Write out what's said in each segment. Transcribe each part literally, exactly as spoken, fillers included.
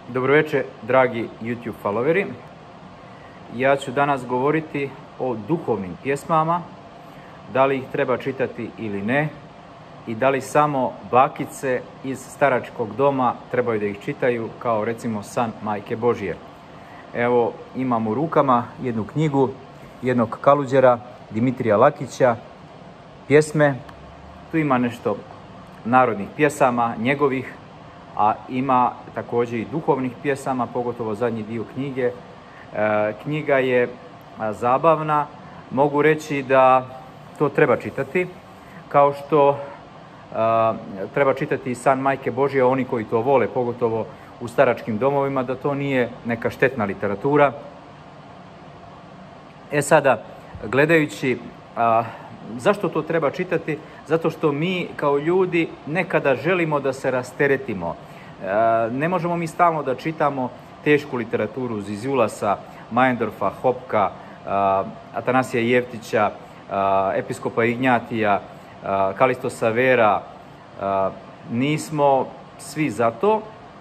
Dobroveče, dragi YouTube followeri. Ja ću danas govoriti o duhovnim pjesmama, da li ih treba čitati ili ne i da li samo bakice iz staračkog doma trebaju da ih čitaju, kao recimo San Majke Božije. Evo, imam u rukama jednu knjigu jednog kaluđera, Dimitrija Lakića, pjesme. Tu ima nešto narodnih pjesama, njegovih, a ima također i duhovnih pjesama, pogotovo zadnji dio knjige. E, knjiga je zabavna, mogu reći da to treba čitati, kao što e, treba čitati i San Majke Božije, oni koji to vole, pogotovo u staračkim domovima, da to nije neka štetna literatura. E sada, gledajući a, zašto to treba čitati? Zato što mi kao ljudi nekada želimo da se rasteretimo. E, ne možemo mi stalno da čitamo tešku literaturu Zizulasa, Majendorfa, Hopka, a, Atanasija Jevtića, a, episkopa Ignjatija, a, Kalisto Savera. A, nismo svi za to.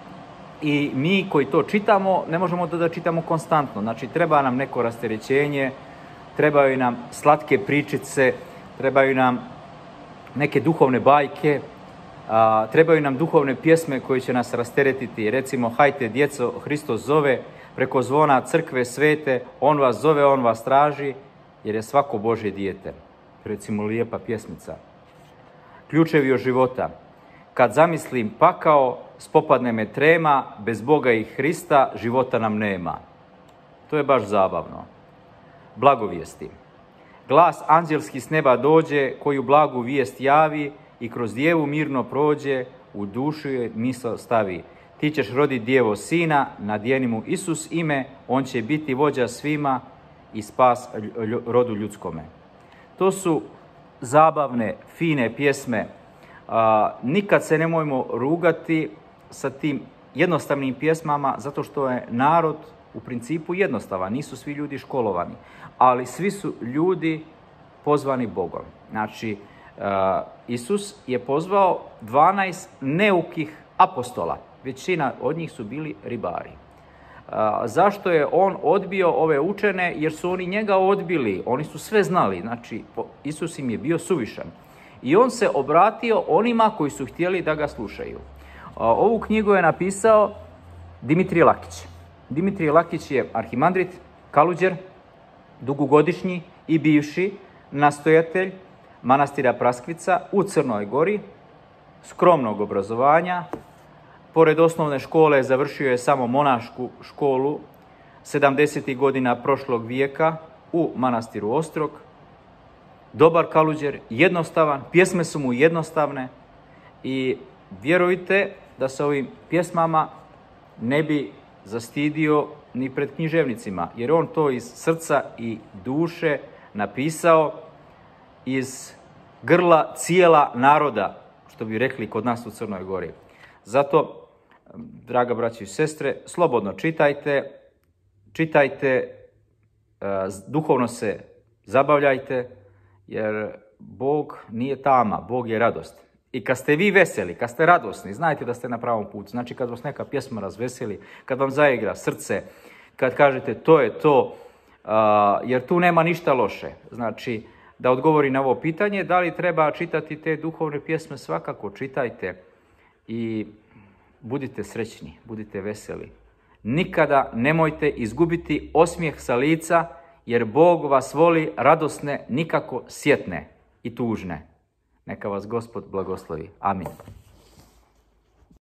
I mi koji to čitamo, ne možemo to da čitamo konstantno. Znači, treba nam neko rasterećenje, trebaju nam slatke pričice, trebaju nam neke duhovne bajke, a, trebaju nam duhovne pjesme koje će nas rasteretiti. Recimo, hajte djeco, Hristos zove, preko zvona crkve svete, on vas zove, on vas traži, jer je svako Božje dijete. Recimo, lijepa pjesmica. Ključevi od života. Kad zamislim pakao, spopadne me trema, bez Boga i Hrista života nam nema. To je baš zabavno. Blagovijesti. Glas anđelski s neba dođe, koju blagu vijest javi i kroz djevu mirno prođe, u dušu je misao stavi. Ti ćeš roditi djevo sina, nadijeni mu Isus ime, on će biti vođa svima i spas rodu ljudskome. To su zabavne, fine pjesme. A, nikad se nemojmo rugati sa tim jednostavnim pjesmama, zato što je narod u principu jednostavan, nisu svi ljudi školovani, ali svi su ljudi pozvani Bogom. Znači, a, Isus je pozvao dvanaest neukih apostola, većina od njih su bili ribari. A, zašto je on odbio ove učene? Jer su oni njega odbili, oni su sve znali, znači Isus im je bio suvišan. I on se obratio onima koji su htjeli da ga slušaju. Ovu knjigu je napisao Dimitrije Lakić. Dimitrije Lakić je arhimandrit, kaluđer, dugogodišnji i bivši nastojatelj manastira Praskvica u Crnoj Gori, skromnog obrazovanja. Pored osnovne škole završio je samo monašku školu sedamdesetih godina prošlog vijeka u manastiru Ostrog. Dobar kaluđer, jednostavan, pjesme su mu jednostavne i vjerujte da se ovim pjesmama ne bi zastidio ni pred književnicima, jer on to iz srca i duše napisao, iz grla cijela naroda, što bi rekli kod nas u Crnoj Gori. Zato, draga braćo i sestre, slobodno čitajte, čitajte, duhovno se zabavljajte, jer Bog nije tama, Bog je radost. I kad ste vi veseli, kad ste radosni, znajte da ste na pravom putu. Znači, kad vas neka pjesma razveseli, kad vam zaigra srce, kad kažete to je to, uh, jer tu nema ništa loše. Znači, da odgovori na ovo pitanje, da li treba čitati te duhovne pjesme, svakako čitajte i budite srećni, budite veseli. Nikada nemojte izgubiti osmijeh sa lica, jer Bog vas voli radosne, nikako sjetne i tužne. Neka vas Gospod blagoslovi. Amin.